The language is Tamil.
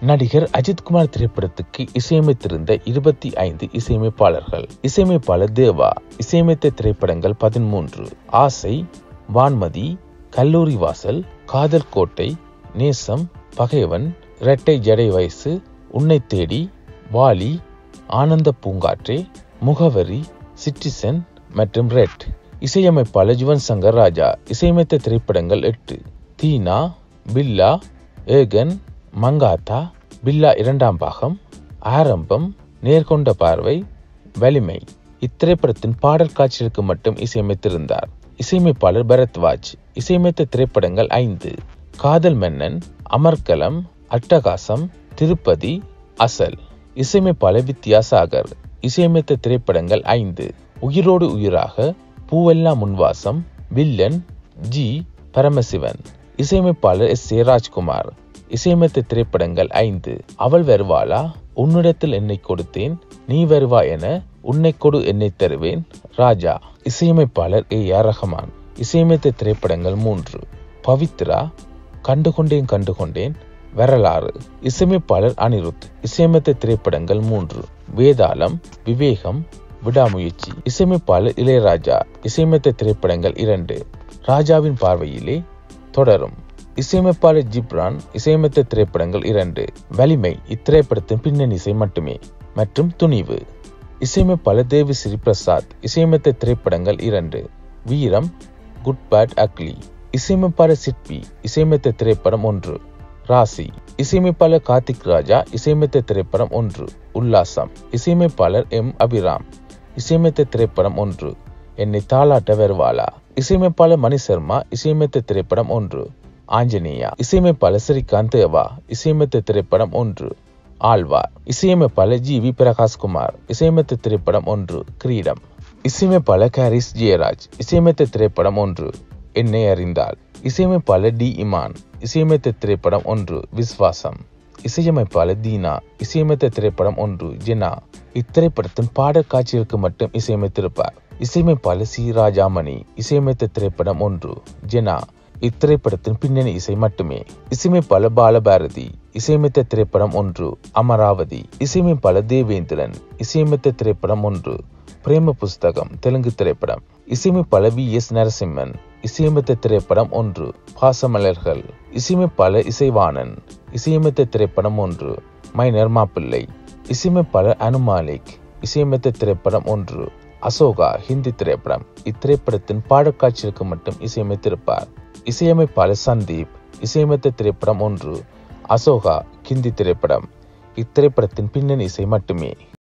நடிகர் அஜித்குமார் திரைப்படத்துக்கு இசையமைத்திருந்த 25 இசையமைப்பாளர்கள். இசையமைப்பாளர் தேவா. இசையமைத்த திரைப்படங்கள் 13: ஆசை, வான்மதி, கல்லூரி வாசல், காதல் கோட்டை, நேசம், பகைவன், இரட்டை ஜடை வயசு, உன்னை தேடி, வாலி, ஆனந்த பூங்காற்றே, முகவரி, சிட்டிசன் மற்றும் ரெட். இசையமைப்பாளர் யுவன் சங்கர் ராஜா. இசையமைத்த திரைப்படங்கள் 8: தீனா, பில்லா, ஏகன், மங்காத்தா, பில்லா 2ஆம் பாகம், ஆரம்பம், நேர்கொண்ட பார்வை, வலிமை. இத்திரைப்படத்தின் பாடல் காட்சிகளுக்கு மட்டும் இசையமைத்திருந்தார். இசையமைப்பாளர் பரத்வாஜ். இசையமைத்த திரைப்படங்கள் 5: காதல் மன்னன், அமர்கலம், அட்டகாசம், திருப்பதி, அசல். இசையமைப்பாளர் வித்யாசாகர். இசையமைத்த திரைப்படங்கள் 5: உயிரோடு உயிராக, பூவெல்லாம் முன்வாசம், வில்லன், ஜி, பரமசிவன். இசையமைப்பாளர் எஸ். ஏ. ராஜ்குமார். இசையமைத்த திரைப்படங்கள் 5: அவள் வருவாளா, உன்னிடத்தில் என்னை கொடுத்தேன், நீ வருவா என, உன்னை கொடு என்னை தருவேன், ராஜா. இசையமைப்பாளர் ஏ. ஆர். ரஹ்மான். இசையமைத்த திரைப்படங்கள் 3: பவித்ரா, கண்டுகொண்டேன், வரலாறு. இசையமைப்பாளர் அனிருத். இசையமைத்த திரைப்படங்கள் 3: வேதாளம், விவேகம், விடாமுயற்சி. இசையமைப்பாளர் இளையராஜா. இசையமைத்த திரைப்படங்கள் 2: ராஜாவின் பார்வையிலே, தொடரும். இசையமைப்பாளர் ஜிப்ரான். இசையமைத்த திரைப்படங்கள் 2: வலிமை இத்திரைப்படத்தின் பின்னணி இசை மட்டுமே மற்றும் துணிவு. இசையமைப்பாளர் தேவிஸ்ரீ பிரசாத். இசையமைத்த திரைப்படங்கள் 2: வீரம், குட் பேட் அக்லி. இசையமைப்பாளர் சிற்பி. இசையமைத்த திரைப்படம் 1: ராசி. இசையமைப்பாளர் கார்த்திக் ராஜா. இசையமைத்த திரைப்படம் 1: உல்லாசம். இசையமைப்பாளர் எம். அபிராம். இசையமைத்த திரைப்படம் 1: என்னை தாளாட்ட வருவாளா. இசையமைப்பாளர் மணி சர்மா. இசையமைத்த திரைப்படம் 1: ஆஞ்சநேயா. இசையமைப்பாளர் ஸ்ரீகாந்த் தேவா. இசையமைத்த திரைப்படம் 1: ஆழ்வார். இசையமைப்பாளர் ஜி. வி. பிரகாஷ்குமார். இசையமைத்த திரைப்படம் 1: கிரீடம். இசையமைப்பாளர் ஹாரிஸ் ஜெயராஜ். இசையமைத்த திரைப்படம் 1: என்னை அறிந்தால். இசையமைப்பாளர் டி. இமான். இசையமைத்த திரைப்படம் 1: விஸ்வாசம். இசையமைப்பாளர் தீனா. இசையமைத்த திரைப்படம் 1: ஜெனா. இத்திரைப்படத்தின் பாடல் காட்சிகளுக்கு மட்டும் இசையமைத்திருப்பார். இசையமைப்பாளர் சி. ராஜாமணி. இசையமைத்த திரைப்படம் 1: ஜெனா. இத்திரைப்படத்தின் பின்னணி இசை மட்டுமே. இசையமைப்பாளர் பாலபாரதி. இசையமைத்த திரைப்படம் 1: அமராவதி. இசையமைப்பாளர் தேவேந்திரன். இசையமைத்த திரைப்படம் 1: பிரேம புஸ்தகம், தெலுங்கு திரைப்படம். இசையமைப்பாளர் வி. எஸ். நரசிம்மன். இசையமைத்த திரைப்படம் 1: பாசமலர்கள். இசையமைப்பாளர் இசைவாணன். இசையமைத்த திரைப்படம் 1: மைனர் மாப்பிள்ளை. இசையமைப்பாளர் அனுமாலிக். இசையமைத்த திரைப்படம் 1: அசோகா, ஹிந்தி திரைப்படம். இத்திரைப்படத்தின் பாடற்காட்சிகளுக்கு மட்டும் இசையமைத்திருப்பார். இசையமைப்பாளர் சந்தீப். இசையமைத்த திரைப்படம் 1: அசோகா, ஹிந்தி திரைப்படம். இத்திரைப்படத்தின் பின்னணி இசை மட்டுமே.